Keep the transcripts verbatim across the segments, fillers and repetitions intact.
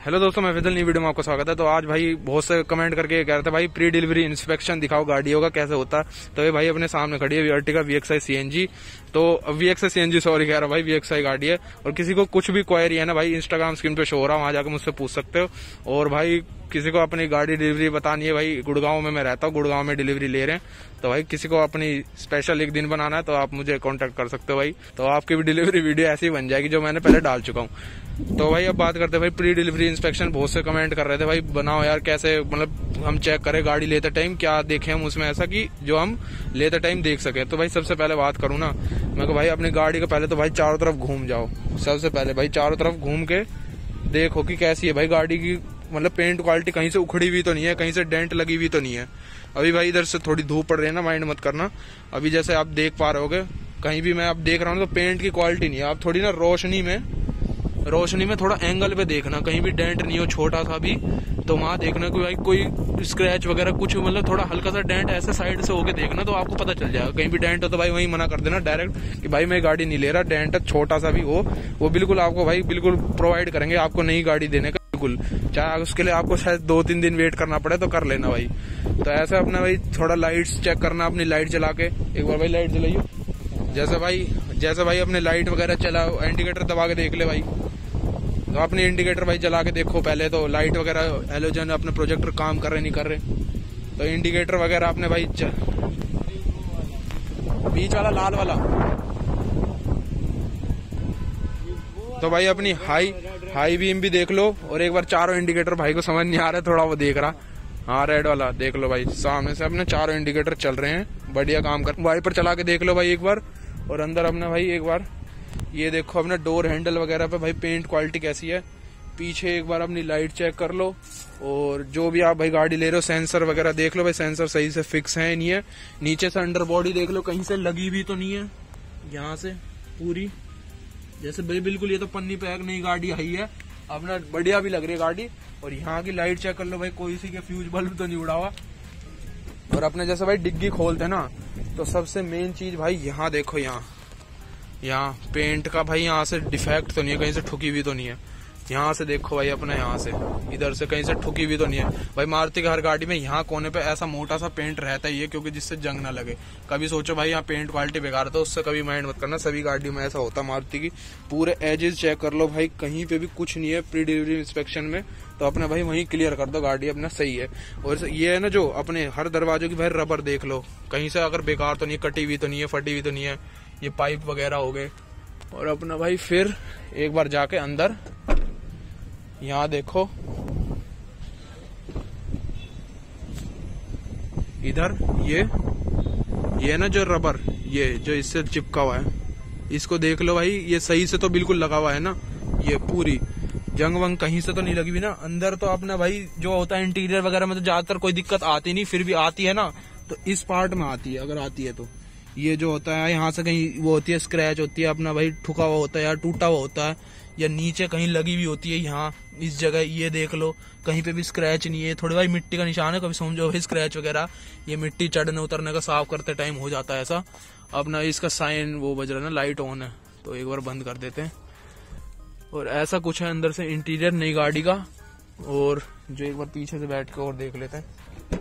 Hello दोस्तों, मैं विदल, नई वीडियो में आपका स्वागत है। तो आज भाई बहुत से कमेंट करके कह रहे थे भाई प्री डिलीवरी इंस्पेक्शन दिखाओ गाड़ियों का कैसे होता है। तो ये भाई अपने सामने खड़ी है Ertiga V X I C N G. तो V X I C N G sorry कह रहा भाई, वी एक्स आई गाड़ी है। और किसी को कुछ भी क्वेरी है ना भाई, इंस्टाग्राम स्क्रीन पे शो हो रहा है, वहां जाकर मुझसे पूछ सकते हो। और भाई किसी को अपनी गाड़ी डिलीवरी बतानी है, भाई गुड़गांव में मैं रहता हूँ, गुड़गांव में डिलीवरी ले रहे हैं। तो भाई किसी को अपनी स्पेशल एक दिन बनाना है तो आप मुझे कांटेक्ट कर सकते हो भाई। तो आपकी भी डिलीवरी वीडियो ऐसी बन जाएगी जो मैंने पहले डाल चुका हूँ। तो भाई अब बात करते हैं भाई प्री डिलीवरी इंस्पेक्शन। बहुत से कमेंट कर रहे थे भाई बनाओ यार, कैसे मतलब हम चेक करें गाड़ी लेते टाइम, क्या देखें हम उसमें ऐसा कि जो हम लेते टाइम देख सके। तो भाई सबसे पहले बात करूँ ना मैं को भाई अपनी गाड़ी का पहले तो भाई चारों तरफ घूम जाओ। सबसे पहले भाई चारों तरफ घूम के देखो कि कैसी है भाई गाड़ी की, मतलब पेंट क्वालिटी कहीं से उखड़ी हुई तो नहीं है, कहीं से डेंट लगी हुई तो नहीं है। अभी भाई इधर से थोड़ी धूप पड़ रही है ना, माइंड मत करना। अभी जैसे आप देख पा रहे होगे, कहीं भी मैं आप देख रहा हूँ तो पेंट की क्वालिटी नहीं है। आप थोड़ी ना रोशनी में रोशनी में थोड़ा एंगल पे देखना, कहीं भी डेंट नहीं हो छोटा सा भी, तो वहां देखना कि भाई कोई स्क्रैच वगैरह कुछ, मतलब थोड़ा हल्का सा डेंट ऐसे साइड से होके देखना तो आपको पता चल जाएगा। कहीं भी डेंट हो तो भाई वहीं मना कर देना डायरेक्ट कि भाई मैं गाड़ी नहीं ले रहा। डेंट छोटा सा भी हो वो बिल्कुल आपको भाई बिल्कुल प्रोवाइड करेंगे, आपको नई गाड़ी देने का बिल्कुल। चाहे उसके लिए आपको शायद दो तीन दिन वेट करना पड़े तो कर लेना भाई। तो ऐसे अपना भाई थोड़ा लाइट्स चेक करना, अपनी लाइट चला के एक बार भाई लाइट जलाइए। जैसे भाई जैसे भाई अपने लाइट वगैरह चला, इंडिकेटर दबा के देख ले भाई। तो अपने इंडिकेटर भाई जला के देखो पहले, तो लाइट वगैरह हेलोजन अपने प्रोजेक्टर काम कर रहे नहीं कर रहे। तो इंडिकेटर वगैरह आपने भाई च... बीच वाला लाल वाला। तो भाई अपनी हाई हाई बीम भी देख लो। और एक बार चारों इंडिकेटर भाई को समझ नहीं आ रहा थोड़ा वो देख रहा, हाँ रेड वाला देख लो भाई। सामने से अपने चारों इंडिकेटर चल रहे हैं, बढ़िया काम कर। वाइपर चला के देख लो भाई एक बार। और अंदर अपने भाई एक बार ये देखो अपना डोर हैंडल वगैरह पे भाई पेंट क्वालिटी कैसी है। पीछे एक बार अपनी लाइट चेक कर लो। और जो भी आप भाई गाड़ी ले रहे हो सेंसर वगैरह देख लो भाई, सेंसर सही से फिक्स है नहीं है। नीचे से अंडर बॉडी देख लो, कहीं से लगी भी तो नहीं है। यहाँ से पूरी जैसे भाई बिल्कुल ये तो पन्नी पैक नई गाड़ी आई है, अपना बढ़िया भी लग रही है गाड़ी। और यहाँ की लाइट चेक कर लो भाई, कोई सी के फ्यूज बल्ब तो नहीं उड़ा हुआ। और अपने जैसे भाई डिग्गी खोलते ना, तो सबसे मेन चीज भाई यहाँ देखो, यहाँ यहाँ पेंट का भाई यहाँ से डिफेक्ट तो नहीं है, कहीं से ठुकी हुई तो नहीं है। यहाँ से देखो भाई अपना, यहाँ से इधर से कहीं से ठुकी हुई तो नहीं है भाई। मारुति की हर गाड़ी में यहाँ कोने पे ऐसा मोटा सा पेंट रहता ही है, क्योंकि जिससे जंग ना लगे। कभी सोचो भाई यहाँ पेंट क्वालिटी बेकार है तो उससे कभी माइंड मत करना, सभी गाड़ियों में ऐसा होता है मारुति की। पूरे एजेस चेक कर लो भाई, कहीं पे भी कुछ नहीं है प्री डिलीवरी इंस्पेक्शन में। तो अपने भाई वहीं क्लियर कर दो, गाड़ी अपना सही है। और ये है ना जो अपने हर दरवाजों की भाई रबर देख लो, कहीं से अगर बेकार तो नहीं है, कटी हुई तो नहीं है, फटी हुई तो नहीं है। ये पाइप वगैरह हो गए। और अपना भाई फिर एक बार जाके अंदर यहाँ देखो, इधर ये ये ना जो रबर ये जो इससे चिपका हुआ है, इसको देख लो भाई। ये सही से तो बिल्कुल लगा हुआ है ना, ये पूरी जंग वंग कहीं से तो नहीं लगी हुई ना। अंदर तो अपना भाई जो होता है इंटीरियर वगैरह में तो ज्यादातर कोई दिक्कत आती नहीं, फिर भी आती है ना तो इस पार्ट में आती है, अगर आती है तो। ये जो होता है यहाँ से कहीं वो होती है, स्क्रैच होती है अपना भाई, ठुका हुआ होता है या टूटा हुआ होता है, या नीचे कहीं लगी हुई होती है यहाँ इस जगह। ये देख लो कहीं पे भी स्क्रैच नहीं है। थोड़ी भाई मिट्टी का निशान है, कभी समझो भाई स्क्रैच वगैरह, ये मिट्टी चढ़ने उतरने का साफ करते टाइम हो जाता है ऐसा। अपना इसका साइन वो बज रहा है ना, लाइट ऑन है, तो एक बार बंद कर देते हैं। और ऐसा कुछ है अंदर से इंटीरियर नई गाड़ी का। और जो एक बार पीछे से बैठ के और देख लेते हैं।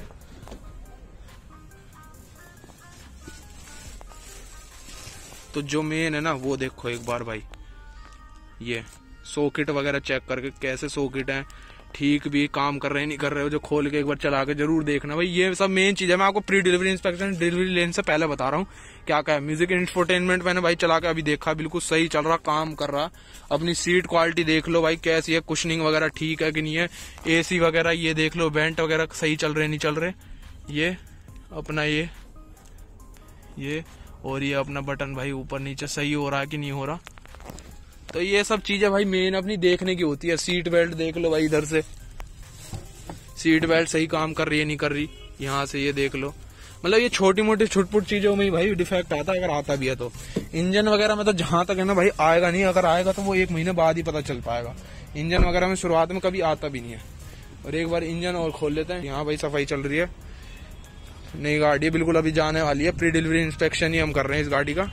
तो जो मेन है ना वो देखो एक बार भाई, ये सॉकेट वगैरह चेक करके कैसे सॉकेट है, ठीक भी काम कर रहे हैं नहीं कर रहे हो, जो खोल के एक बार चला के जरूर देखना भाई। ये सब मेन चीज है, मैं आपको प्री डिलीवरी इंस्पेक्शन डिलीवरी लेने से पहले बता रहा हूँ क्या क्या है। म्यूजिक इंफोटेनमेंट मैंने भाई चला के अभी देखा, बिल्कुल सही चल रहा, काम कर रहा। अपनी सीट क्वालिटी देख लो भाई कैसी है, कुशनिंग वगैरह ठीक है कि नहीं है। एसी वगैरह ये देख लो, वेंट वगैरह सही चल रहे नहीं चल रहे। ये अपना ये ये और ये अपना बटन भाई ऊपर नीचे सही हो रहा है कि नहीं हो रहा। तो ये सब चीजें भाई मेन अपनी देखने की होती है। सीट बेल्ट देख लो भाई, इधर से सीट बेल्ट सही काम कर रही है नहीं कर रही, यहाँ से ये देख लो। मतलब ये छोटी मोटी छुटपुट चीजों में भाई डिफेक्ट आता है, अगर आता भी है तो। इंजन वगैरह में तो जहां तक है ना भाई आएगा नहीं, अगर आएगा तो वो एक महीने बाद ही पता चल पाएगा। इंजन वगैरह में शुरुआत में कभी आता भी नहीं है। और एक बार इंजन और खोल लेते हैं। यहाँ भाई सफाई चल रही है, नई गाड़ी बिल्कुल अभी जाने वाली है, प्री डिलीवरी इंस्पेक्शन ही हम कर रहे हैं इस गाड़ी का।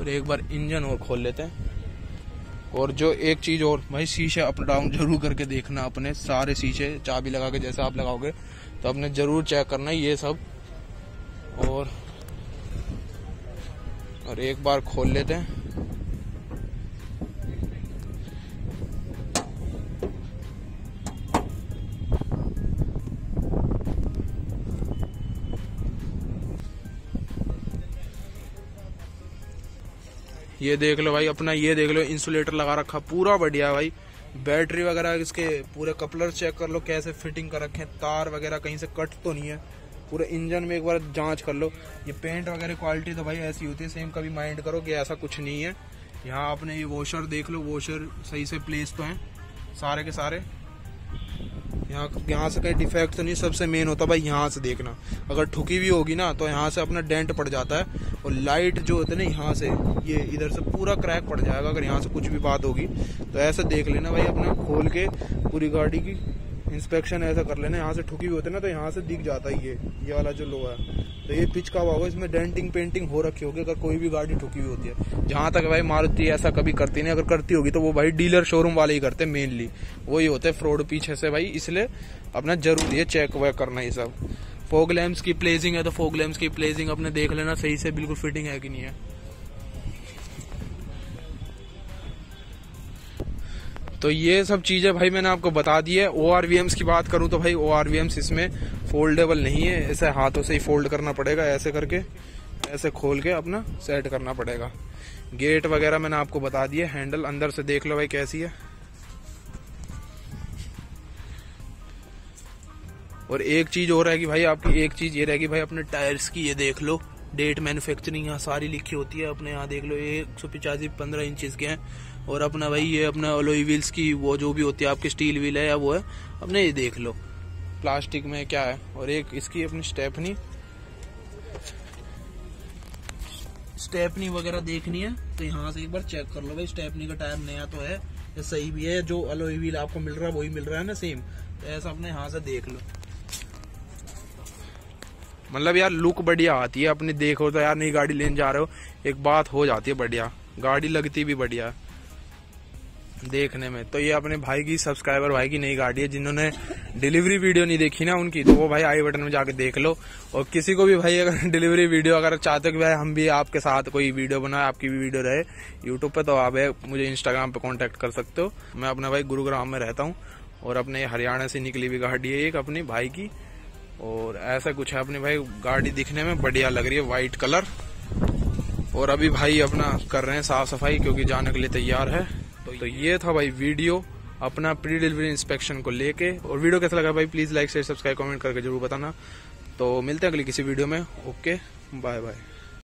और एक बार इंजन और खोल लेते हैं। और जो एक चीज और भाई, शीशे अप डाउन जरूर करके देखना, अपने सारे शीशे चाबी लगा के जैसे आप लगाओगे तो अपने जरूर चेक करना ये सब। और और एक बार खोल लेते हैं। ये देख लो भाई अपना, ये देख लो इंसुलेटर लगा रखा पूरा बढ़िया भाई। बैटरी वगैरह इसके पूरे कपलर चेक कर लो कैसे फिटिंग कर रखे हैं, तार वगैरह कहीं से कट तो नहीं है। पूरे इंजन में एक बार जांच कर लो। ये पेंट वगैरह क्वालिटी तो भाई ऐसी होती है सेम, कभी माइंड करो कि ऐसा कुछ नहीं है। यहाँ आपने ये वॉशर देख लो, वॉशर सही से प्लेस तो हैं सारे के सारे। यहाँ यहाँ से कहीं डिफेक्ट तो नहीं। सबसे मेन होता भाई यहाँ से देखना, अगर ठुकी भी होगी ना तो यहाँ से अपना डेंट पड़ जाता है। और लाइट जो होती है ना यहाँ से, ये इधर से पूरा क्रैक पड़ जाएगा अगर यहाँ से कुछ भी बात होगी तो। ऐसे देख लेना भाई अपना खोल के पूरी गाड़ी की इंस्पेक्शन ऐसा कर लेना। यहाँ से ठुकी हुई होती है ना तो यहाँ से दिख जाता है ये ये वाला जो लोहा है। तो ये पिच का हुआ होगा, इसमें डेंटिंग पेंटिंग हो रखी होगी अगर कोई भी गाड़ी ठुकी हुई होती है। जहां तक भाई मारुति ऐसा कभी करती नहीं, अगर करती होगी तो वो भाई डीलर शोरूम वाले ही करते, मेनली वही होते हैं फ्रॉड पीछे से भाई। इसलिए अपना जरूरी है चेक वैक करना ये सब। फोग लैम्प्स की प्लेसिंग है तो फोग लैम्प्स की प्लेसिंग अपने देख लेना सही से बिल्कुल फिटिंग है कि नहीं है। तो ये सब चीजें भाई मैंने आपको बता दी है। ओ आर वी एम्स की बात करूं तो भाई ओ आर वी एम्स इसमें फोल्डेबल नहीं है, ऐसे हाथों से ही फोल्ड करना पड़ेगा, ऐसे करके ऐसे खोल के अपना सेट करना पड़ेगा। गेट वगैरह मैंने आपको बता दिया। हैंडल अंदर से देख लो भाई कैसी है। और एक चीज और रहेगी भाई आपकी, एक चीज ये रहेगी भाई अपने टायर्स की, ये देख लो डेट मैन्युफैक्चरिंग यहाँ सारी लिखी होती है अपने। यहाँ देख लो एक सौ पिचासी पंद्रह इंचज के हैं। और अपना भाई ये अपना अलॉय व्हील्स की वो जो भी होती है आपकी स्टील व्हील है या वो है अपने, ये देख लो प्लास्टिक में क्या है। और एक इसकी अपनी स्टेपनी स्टेपनी वगैरह देखनी है तो यहाँ से एक बार चेक कर लो भाई। स्टेपनी का टायर नया तो है या सही भी है, जो अलॉय व्हील आपको मिल रहा है वही मिल रहा है ना सेम। तो ऐसा अपने यहाँ से देख लो। मतलब यार लुक बढ़िया आती है अपनी। देखो तो यार नई गाड़ी लेने जा रहे हो, एक बात हो जाती है बढ़िया, गाड़ी लगती भी बढ़िया देखने में। तो ये अपने भाई की सब्सक्राइबर भाई की नई गाड़ी है। जिन्होंने डिलीवरी वीडियो नहीं देखी ना उनकी, तो वो भाई आई बटन में जाके देख लो। और किसी को भी भाई अगर डिलीवरी वीडियो अगर चाहते हो कि भाई हम भी आपके साथ कोई वीडियो बनाए, आपकी भी वीडियो रहे यूट्यूब पे, तो आप मुझे इंस्टाग्राम पे कांटेक्ट कर सकते हो। मैं अपना भाई गुरुग्राम में रहता हूँ और अपने हरियाणा से निकली हुई गाड़ी है एक अपनी भाई की। और ऐसा कुछ है अपनी भाई, गाड़ी दिखने में बढ़िया लग रही है, व्हाइट कलर। और अभी भाई अपना कर रहे हैं साफ सफाई क्योंकि जाने के लिए तैयार है। तो ये था भाई वीडियो अपना प्री डिलीवरी इंस्पेक्शन को लेके। और वीडियो कैसा लगा भाई please like share subscribe comment करके जरूर बताना। तो मिलते हैं अगली किसी वीडियो में। Okay bye bye.